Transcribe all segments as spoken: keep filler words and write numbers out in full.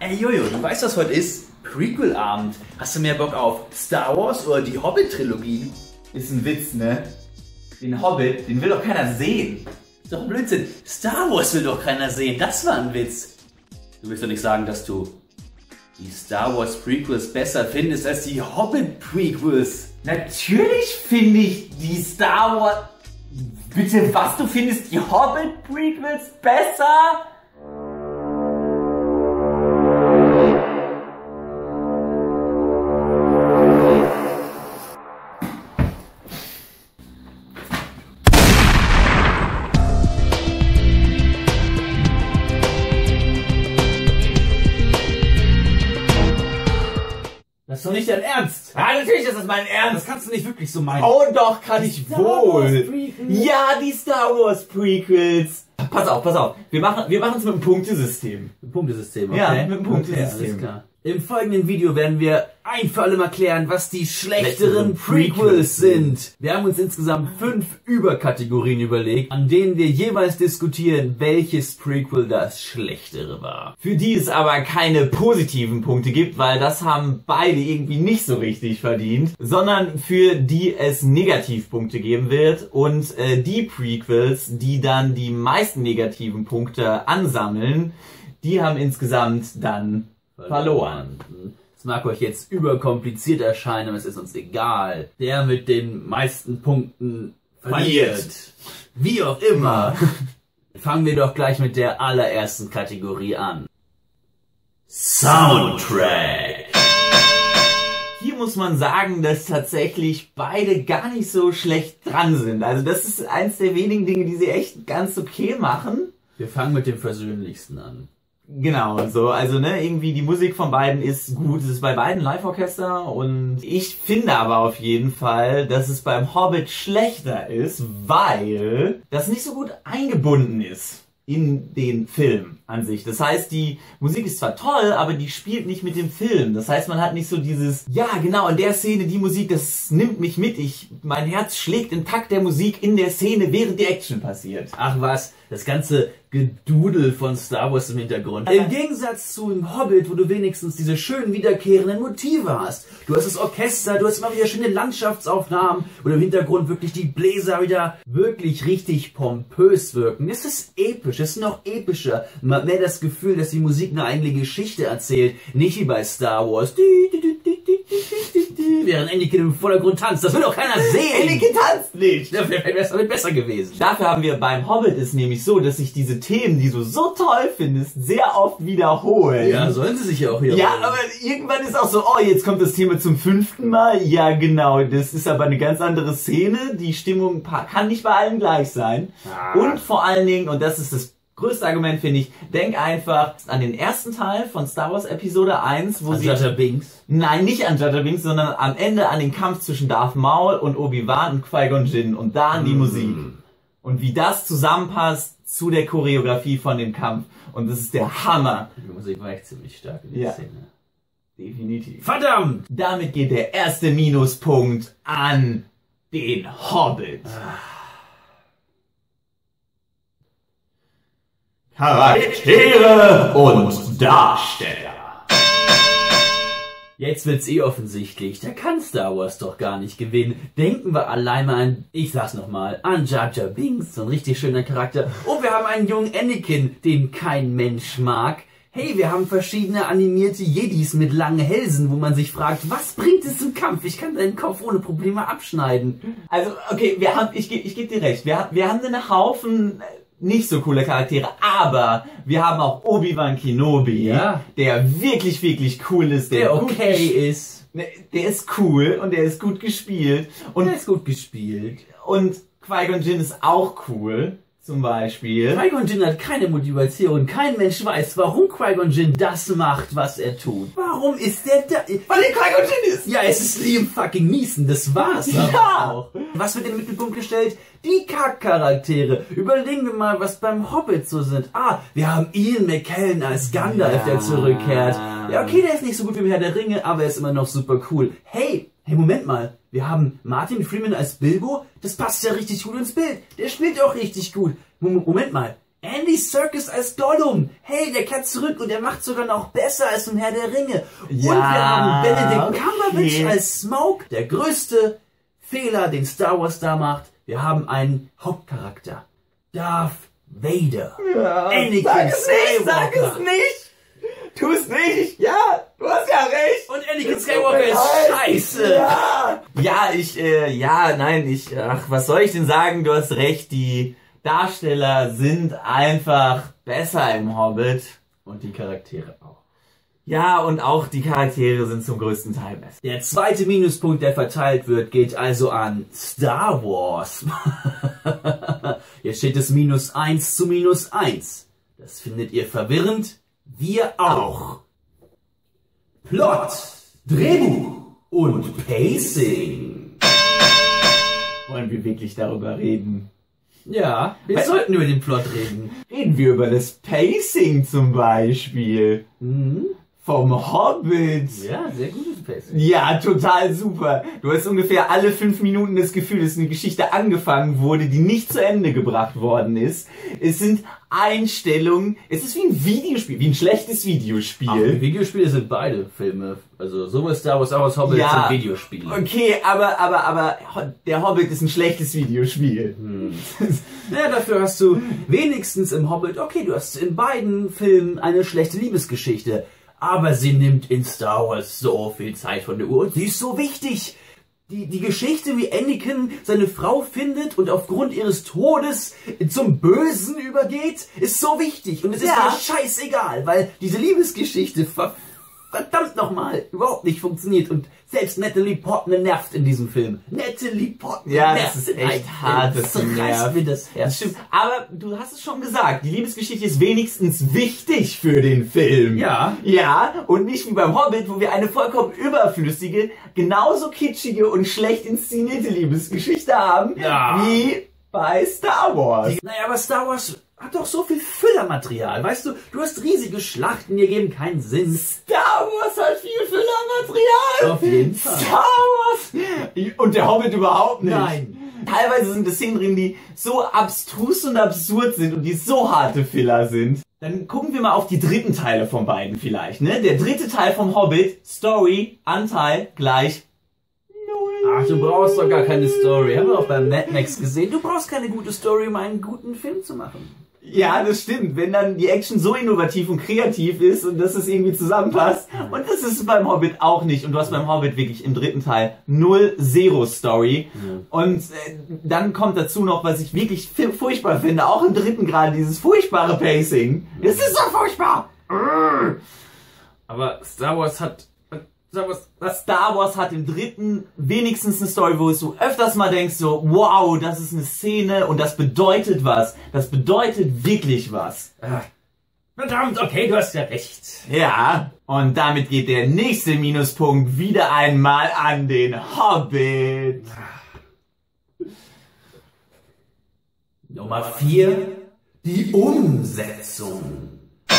Ey Jojo, du weißt, was heute ist? Prequel-Abend. Hast du mehr Bock auf Star Wars oder die Hobbit-Trilogie? Ist ein Witz, ne? Den Hobbit, den will doch keiner sehen. Ist doch Blödsinn. Star Wars will doch keiner sehen. Das war ein Witz. Du willst doch nicht sagen, dass du die Star Wars Prequels besser findest als die Hobbit Prequels. Natürlich finde ich die Star Wars... Bitte was, du findest die Hobbit Prequels besser? Das ist doch nicht dein Ernst. Ja, natürlich ist das mein Ernst. Das kannst du nicht wirklich so meinen. Oh doch, kann ich Star Wars wohl. Prequels. Ja, die Star Wars Prequels. Pass auf, pass auf. Wir machen wir machen es mit einem Punktesystem. Ein Punktesystem, okay? Ja, mit einem Punktesystem. Okay, alles klar. Im folgenden Video werden wir ein für alle Mal klären, was die schlechteren Prequels sind. Wir haben uns insgesamt fünf Überkategorien überlegt, an denen wir jeweils diskutieren, welches Prequel das schlechtere war. Für die es aber keine positiven Punkte gibt, weil das haben beide irgendwie nicht so richtig verdient, sondern für die es Negativpunkte geben wird und äh, die Prequels, die dann die meisten negativen Punkte ansammeln, die haben insgesamt dann verloren. Es mag euch jetzt überkompliziert erscheinen, aber es ist uns egal. Der mit den meisten Punkten verliert. Verliert. Wie auch immer. Fangen wir doch gleich mit der allerersten Kategorie an. Soundtrack. Hier muss man sagen, dass tatsächlich beide gar nicht so schlecht dran sind. Also das ist eins der wenigen Dinge, die sie echt ganz okay machen. Wir fangen mit dem Versöhnlichsten an. Genau, so, also ne, irgendwie die Musik von beiden ist gut, es ist bei beiden Live-Orchester und ich finde aber auf jeden Fall, dass es beim Hobbit schlechter ist, weil das nicht so gut eingebunden ist in den Film an sich. Das heißt, die Musik ist zwar toll, aber die spielt nicht mit dem Film. Das heißt, man hat nicht so dieses, ja genau, in der Szene die Musik, das nimmt mich mit. Ich, mein Herz schlägt im Takt der Musik in der Szene, während die Action passiert. Ach was, das ganze Gedudel von Star Wars im Hintergrund. Im Gegensatz zu dem Hobbit, wo du wenigstens diese schön wiederkehrenden Motive hast. Du hast das Orchester, du hast immer wieder schöne Landschaftsaufnahmen, wo im Hintergrund wirklich die Bläser wieder wirklich richtig pompös wirken. Es ist episch, es ist noch epischer. Man hat mehr das Gefühl, dass die Musik eine eigene Geschichte erzählt. Nicht wie bei Star Wars. Während Anakin im Vordergrund tanzt. Das will doch keiner sehen. Anakin tanzt nicht. Das wäre damit besser gewesen. Dafür haben wir beim Hobbit es nämlich so, dass sich diese Themen, die du so toll findest, sehr oft wiederholen. Ja, sollen sie sich ja auch wiederholen. Ja, aber irgendwann ist auch so, oh, jetzt kommt das Thema zum fünften Mal. Ja, genau, das ist aber eine ganz andere Szene. Die Stimmung kann nicht bei allen gleich sein. Ah. Und vor allen Dingen, und das ist das größte Argument, finde ich, denk einfach an den ersten Teil von Star Wars Episode eins, wo an sie... Jar Jar Binks? Nein, nicht an Jar Jar Binks, sondern am Ende an den Kampf zwischen Darth Maul und Obi-Wan und Qui-Gon Jinn und da an die mm. Musik. Und wie das zusammenpasst zu der Choreografie von dem Kampf. Und das ist der Hammer. Die Musik war echt ziemlich stark in der ja. Szene. Definitiv. Verdammt! Damit geht der erste Minuspunkt an den Hobbit. Charaktere und Darsteller. Jetzt wird's eh offensichtlich, da kann Star Wars doch gar nicht gewinnen. Denken wir allein mal an, ich sag's nochmal, an Jar Jar Binks, so ein richtig schöner Charakter. Und wir haben einen jungen Anakin, den kein Mensch mag. Hey, wir haben verschiedene animierte Jedis mit langen Hälsen, wo man sich fragt, was bringt es im Kampf? Ich kann deinen Kopf ohne Probleme abschneiden. Also, okay, wir haben, ich, ich gebe dir recht, wir, wir haben einen Haufen nicht so coole Charaktere, aber wir haben auch Obi-Wan Kenobi, ja, der wirklich, wirklich cool ist. Der, der okay ist. Der ist cool und der ist gut gespielt. Und der ist gut gespielt. Und Qui-Gon Jinn ist auch cool, zum Beispiel. Qui-Gon Jinn hat keine Motivation. Kein Mensch weiß, warum Qui-Gon Jinn das macht, was er tut. Warum ist der da? Weil er Qui-Gon Jinn ist! Ja, es ist Liam fucking Neeson, das war's. Ja! Auch. Was wird in den Mittelpunkt gestellt? Die Kackcharaktere. Überlegen wir mal, was beim Hobbit so sind. Ah, wir haben Ian McKellen als Gandalf, ja, der zurückkehrt. Ja, okay, der ist nicht so gut wie im Herr der Ringe, aber er ist immer noch super cool. Hey, hey, Moment mal. Wir haben Martin Freeman als Bilbo. Das passt ja richtig gut ins Bild. Der spielt auch richtig gut. Moment mal. Andy Serkis als Gollum. Hey, der kehrt zurück und er macht sogar noch besser als im Herr der Ringe. Ja, und wir haben Benedict okay. Cumberbatch als Smaug. Der größte Fehler, den Star Wars da macht. Wir haben einen Hauptcharakter. Darth Vader. Ja, Anakin sag es nicht, sag Skywalker. es nicht. Tu es nicht. Ja, du hast ja recht. Und Anakin Skywalker ist scheiße. Ja, ja ich, äh, ja, nein, ich, ach, was soll ich denn sagen? Du hast recht, die Darsteller sind einfach besser im Hobbit. Und die Charaktere auch. Ja, und auch die Charaktere sind zum größten Teil besser. Der zweite Minuspunkt, der verteilt wird, geht also an Star Wars. Jetzt steht es minus eins zu minus eins. Das findet ihr verwirrend? Wir auch. Plot, Drehbuch und Pacing. Wollen wir wirklich darüber reden? Ja, wir Weil- sollten über den Plot reden. Reden wir über das Pacing zum Beispiel. Mhm. Vom Hobbit. Ja, sehr gutes Pacing. Ja, total super. Du hast ungefähr alle fünf Minuten das Gefühl, dass eine Geschichte angefangen wurde, die nicht zu Ende gebracht worden ist. Es sind Einstellungen. Es ist wie ein Videospiel, wie ein schlechtes Ach, Videospiel. Videospiele sind beide Filme. Also sowohl Star Wars als auch Hobbit Ja. sind Videospiele. Okay, aber, aber, aber Ho- der Hobbit ist ein schlechtes Videospiel. Ja, dafür hast du wenigstens im Hobbit, okay, du hast in beiden Filmen eine schlechte Liebesgeschichte, aber sie nimmt in Star Wars so viel Zeit von der Uhr und sie ist so wichtig. Die, die Geschichte, wie Anakin seine Frau findet und aufgrund ihres Todes zum Bösen übergeht, ist so wichtig. Und es ist Ja. mir scheißegal, weil diese Liebesgeschichte ver verdammt nochmal überhaupt nicht funktioniert. Und selbst Natalie Portman nervt in diesem Film. Natalie Portman Ja, nervt. das ist in einem echt Film. hart, dass Das sie reißt nervt. mir das Das Herz. stimmt. Aber du hast es schon gesagt, die Liebesgeschichte ist wenigstens wichtig für den Film. Ja. Ja, und nicht wie beim Hobbit, wo wir eine vollkommen überflüssige, genauso kitschige und schlecht inszenierte Liebesgeschichte haben, Ja. wie bei Star Wars. Naja, aber Star Wars hat doch so viel Füllermaterial. Weißt du, du hast riesige Schlachten, die ergeben keinen Sinn. Star Wars hat viel Füllermaterial. Auf jeden Fall. Star Wars. Und der Hobbit überhaupt nicht. Nein. Teilweise sind es Szenen drin, die so abstrus und absurd sind und die so harte Filler sind. Dann gucken wir mal auf die dritten Teile von beiden vielleicht, ne? Der dritte Teil vom Hobbit, Story, Anteil, gleich null. Ach, du brauchst doch gar keine Story. Haben wir auch bei Mad Max gesehen. Du brauchst keine gute Story, um einen guten Film zu machen. Ja, das stimmt. Wenn dann die Action so innovativ und kreativ ist und dass es irgendwie zusammenpasst. Und das ist beim Hobbit auch nicht. Und du hast beim Hobbit wirklich im dritten Teil null, zero Story. Mhm. Und äh, dann kommt dazu noch, was ich wirklich f- furchtbar finde, auch im dritten gerade, dieses furchtbare Pacing. Es ist so furchtbar! Aber Star Wars hat... Star Wars... Star Wars hat im dritten wenigstens eine Story, wo du öfters mal denkst so, wow, das ist eine Szene und das bedeutet was. Das bedeutet wirklich was. Ah, verdammt, okay, du hast ja recht. Ja, und damit geht der nächste Minuspunkt wieder einmal an den Hobbit. Nummer vier. Die Umsetzung.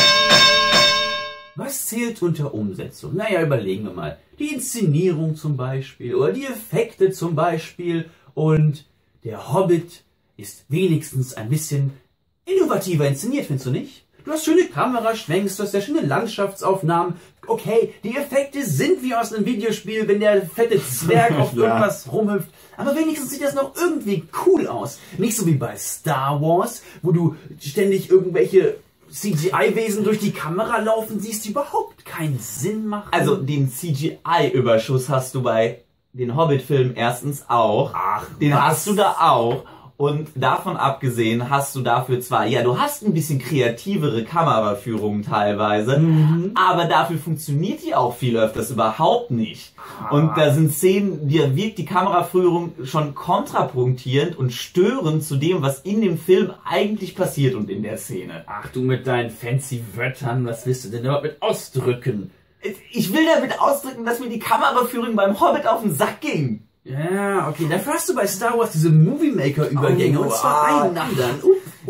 Was zählt unter Umsetzung? Naja, überlegen wir mal. Die Inszenierung zum Beispiel oder die Effekte zum Beispiel. Und der Hobbit ist wenigstens ein bisschen innovativer inszeniert, findest du nicht? Du hast schöne Kameraschwenks, du hast ja schöne Landschaftsaufnahmen. Okay, die Effekte sind wie aus einem Videospiel, wenn der fette Zwerg auf Ja. irgendwas rumhüpft. Aber wenigstens sieht das noch irgendwie cool aus. Nicht so wie bei Star Wars, wo du ständig irgendwelche C G I-Wesen durch die Kamera laufen siehst, die überhaupt keinen Sinn machen. Also den C G I-Überschuss hast du bei den Hobbit-Filmen erstens auch. Ach, den was? hast du da auch. Und davon abgesehen hast du dafür zwar, ja, du hast ein bisschen kreativere Kameraführungen teilweise, Mhm. aber dafür funktioniert die auch viel öfters überhaupt nicht. Und da sind Szenen, da wirkt die Kameraführung schon kontrapunktierend und störend zu dem, was in dem Film eigentlich passiert und in der Szene. Ach du mit deinen fancy Wörtern, was willst du denn überhaupt mit ausdrücken? Ich will damit ausdrücken, dass mir die Kameraführung beim Hobbit auf den Sack ging. Ja, okay, dafür hast du bei Star Wars diese Movie Maker Übergänge Oh, und zwar ah. einen nach dem anderen. Ups, ups,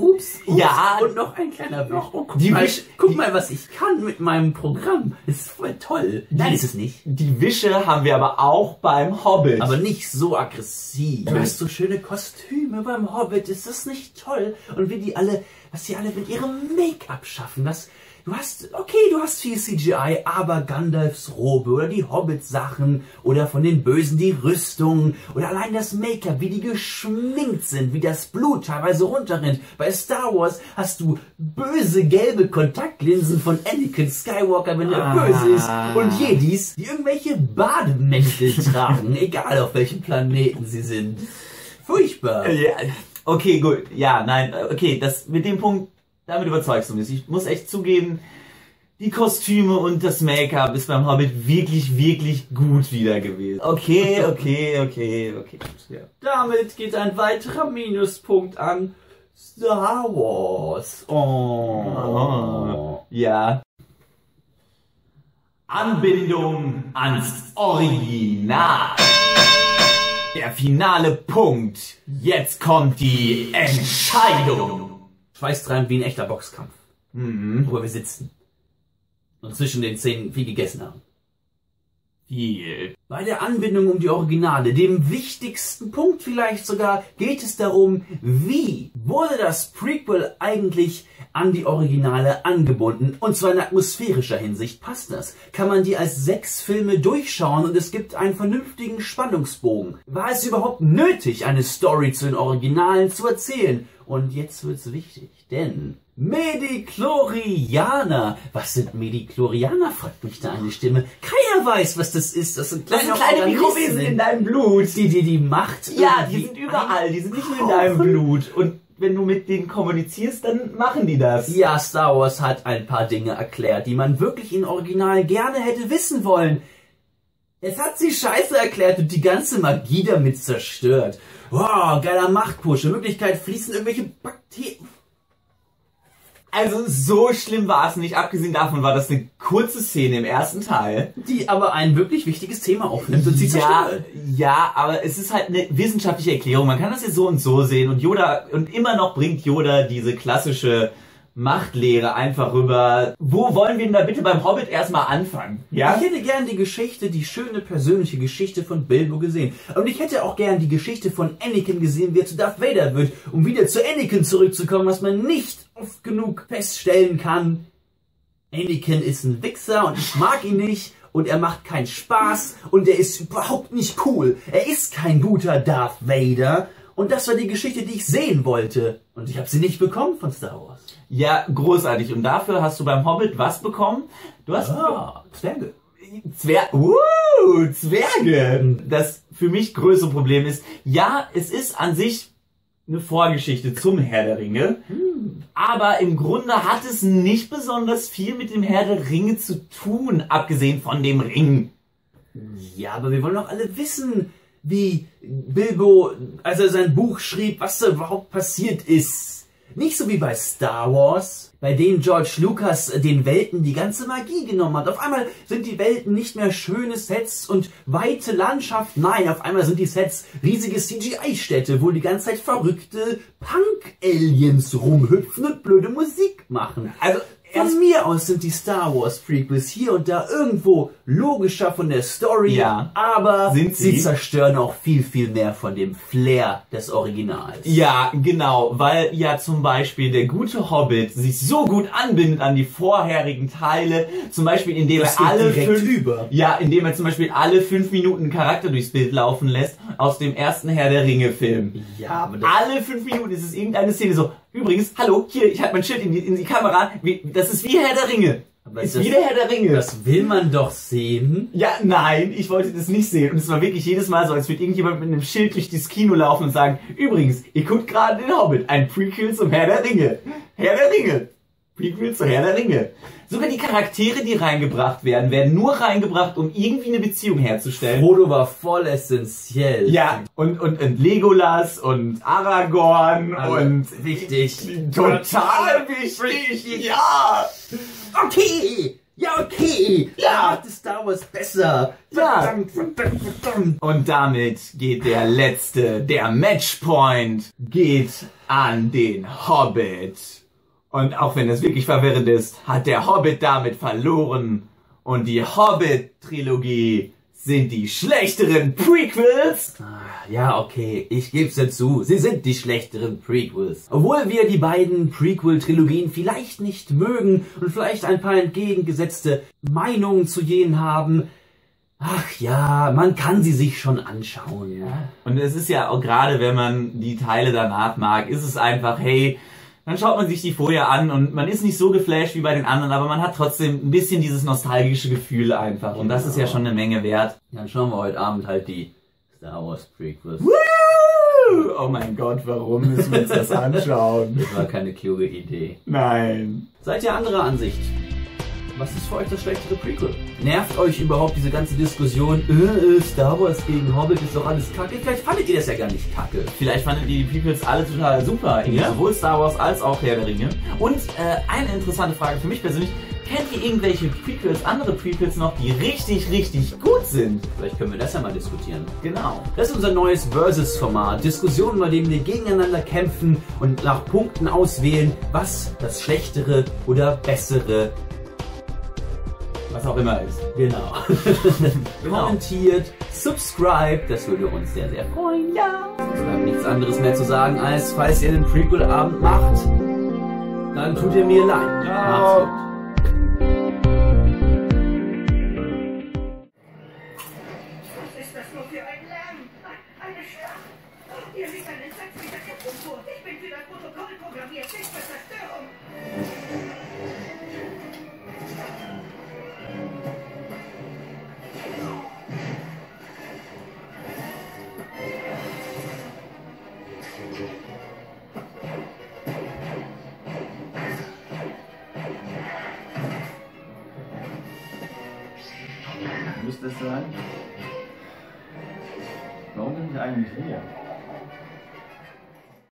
Ups, ja. Und noch ein kleiner Wisch. Oh, guck Die mal, Wisch- guck die- mal, was ich kann mit meinem Programm. Ist voll toll. Nein, ist es nicht. Die Wische haben wir aber auch beim Hobbit. Aber nicht so aggressiv. Du hast so schöne Kostüme beim Hobbit. Ist das nicht toll? Und wie die alle, was die alle mit ihrem Make-up schaffen. Das, du hast, okay, du hast viel C G I, aber Gandalfs Robe oder die Hobbit-Sachen oder von den Bösen die Rüstung oder allein das Make-up, wie die geschminkt sind, wie das Blut teilweise runterrinnt. Bei Star Wars hast du böse gelbe Kontaktlinsen von Anakin Skywalker, wenn er Ah. böse ist, und Jedis, die irgendwelche Bademäntel tragen, egal auf welchem Planeten sie sind. Furchtbar. Ja, okay, gut. Ja, nein, okay, das mit dem Punkt, damit überzeugst du mich. Ich muss echt zugeben, die Kostüme und das Make-up ist beim Hobbit wirklich, wirklich gut wieder gewesen. Okay, okay, okay, okay. Ja. Damit geht ein weiterer Minuspunkt an Star Wars. Oh. Ja. Anbindung ans Original. Der finale Punkt. Jetzt kommt die Entscheidung. Schweißtreibend wie ein echter Boxkampf. Mhm. Wo wir sitzen. Und zwischen den Zähnen viel gegessen haben. Viel. Bei der Anbindung um die Originale, dem wichtigsten Punkt vielleicht sogar, geht es darum, wie wurde das Prequel eigentlich an die Originale angebunden? Und zwar in atmosphärischer Hinsicht. Passt das? Kann man die als sechs Filme durchschauen und es gibt einen vernünftigen Spannungsbogen? War es überhaupt nötig, eine Story zu den Originalen zu erzählen? Und jetzt wird's wichtig, denn Midi-Chlorianer. Was sind Midi-Chlorianer, fragt mich da eine Stimme. Keiner weiß, was das ist. Das sind Das kleine, sind kleine Organismen, Mikrowesen in deinem Blut. die die die Macht Ja, die irgendwie sind überall. Die sind nicht nur in einkaufen. deinem Blut. Und wenn du mit denen kommunizierst, dann machen die das. Ja, Star Wars hat ein paar Dinge erklärt, die man wirklich im Original gerne hätte wissen wollen. Es hat sie scheiße erklärt und die ganze Magie damit zerstört. Wow, geiler Machtpush. In Wirklichkeit fließen irgendwelche Bakterien. Also so schlimm war es nicht. Abgesehen davon war das eine kurze Szene im ersten Teil. Die aber ein wirklich wichtiges Thema aufnimmt und sie Ja, zerstört. ja, aber es ist halt eine wissenschaftliche Erklärung. Man kann das jetzt so und so sehen. Und Yoda, und immer noch bringt Yoda diese klassische Machtlehre einfach rüber. Wo wollen wir denn da bitte beim Hobbit erstmal anfangen? Ja? Ich hätte gern die Geschichte, die schöne persönliche Geschichte von Bilbo gesehen. Und ich hätte auch gern die Geschichte von Anakin gesehen, wie er zu Darth Vader wird, um wieder zu Anakin zurückzukommen, was man nicht oft genug feststellen kann. Anakin ist ein Wichser und ich mag ihn nicht und er macht keinen Spaß und er ist überhaupt nicht cool. Er ist kein guter Darth Vader und das war die Geschichte, die ich sehen wollte. Und ich habe sie nicht bekommen von Star Wars. Ja, großartig. Und dafür hast du beim Hobbit was bekommen? Du hast Ah, Zwerge. Zwer uh, Zwerge. Das für mich größte Problem ist, ja, es ist an sich eine Vorgeschichte zum Herr der Ringe, hm. aber im Grunde hat es nicht besonders viel mit dem Herr der Ringe zu tun, abgesehen von dem Ring. Ja, aber wir wollen doch alle wissen, wie Bilbo, als er sein Buch schrieb, was da überhaupt passiert ist. Nicht so wie bei Star Wars, bei denen George Lucas den Welten die ganze Magie genommen hat. Auf einmal sind die Welten nicht mehr schöne Sets und weite Landschaft. Nein, auf einmal sind die Sets riesige C G I-Städte, wo die ganze Zeit verrückte Punk-Aliens rumhüpfen und blöde Musik machen. Also Von mir aus sind die Star Wars Prequels hier und da irgendwo logischer von der Story, Ja. aber Sind sie? sie zerstören auch viel, viel mehr von dem Flair des Originals. Ja, genau, weil ja zum Beispiel der gute Hobbit sich so gut anbindet an die vorherigen Teile, zum Beispiel indem Das er geht alle direkt fünf, über. ja, indem er zum Beispiel alle fünf Minuten einen Charakter durchs Bild laufen lässt aus dem ersten Herr der Ringe Film. Ja, aber das, Alle fünf Minuten ist es irgendeine Szene so, übrigens, hallo, hier, ich halte mein Schild in die, in die Kamera, wie, das ist wie Herr der Ringe. Aber ist das- wie der Herr der Ringe. das will man doch sehen. Ja, nein, ich wollte das nicht sehen. Und es war wirklich jedes Mal so, als würde irgendjemand mit einem Schild durch das Kino laufen und sagen, übrigens, ihr guckt gerade den Hobbit, ein Prequel zum Herr der Ringe. Herr der Ringe. Prequel zu Herr der Ringe. Sogar die Charaktere, die reingebracht werden, werden nur reingebracht, um irgendwie eine Beziehung herzustellen. Frodo war voll essentiell. Ja, und, und, und Legolas und Aragorn Also, und wichtig. total wichtig, ja. Okay! Ja, okay! Ja. Macht Star Wars besser! Ja. Verdammt, verdammt, verdammt! Und damit geht der letzte, der Matchpoint, geht an den Hobbit. Und auch wenn es wirklich verwirrend ist, hat der Hobbit damit verloren. Und die Hobbit-Trilogie sind die schlechteren Prequels. Ja, okay, ich geb's dir zu. Sie sind die schlechteren Prequels. Obwohl wir die beiden Prequel-Trilogien vielleicht nicht mögen und vielleicht ein paar entgegengesetzte Meinungen zu jenen haben, ach ja, man kann sie sich schon anschauen. Ja. Und es ist ja auch gerade, wenn man die Teile danach mag, ist es einfach, hey, dann schaut man sich die vorher an und man ist nicht so geflasht wie bei den anderen, aber man hat trotzdem ein bisschen dieses nostalgische Gefühl einfach. Und das ist ja schon eine Menge wert. Dann schauen wir heute Abend halt die Star Wars Prequels. Woo! Oh mein Gott, warum müssen wir uns das anschauen? Das war keine kluge Idee. Nein. Seid ihr anderer Ansicht? Was ist für euch das schlechtere Prequel? Nervt euch überhaupt diese ganze Diskussion, äh, Star Wars gegen Hobbit ist doch alles kacke? Vielleicht fandet ihr das ja gar nicht kacke. Vielleicht fandet ihr die Prequels alle total super, ja? Sowohl Star Wars als auch Herr der Ringe. Und äh, eine interessante Frage für mich persönlich, kennt ihr irgendwelche Prequels, andere Prequels noch, die richtig, richtig gut sind? Vielleicht können wir das ja mal diskutieren. Genau. Das ist unser neues Versus-Format. Diskussionen, bei denen wir gegeneinander kämpfen und nach Punkten auswählen, was das schlechtere oder bessere was auch immer ist. Genau. genau. Kommentiert, subscribe, das würde uns sehr, sehr freuen. Ja. Es bleibt nichts anderes mehr zu sagen, als falls ihr den Prequel-Abend macht, dann tut ihr mir leid. Macht's gut. Was ist das nur für ein Lärm? Eine Schlacht. Hier liegt ein Insekt wie der Kämpfe vor. Ich bin für das Protokoll programmiert, nicht für Zerstörung. Müsste es sein? Warum bin ich eigentlich hier?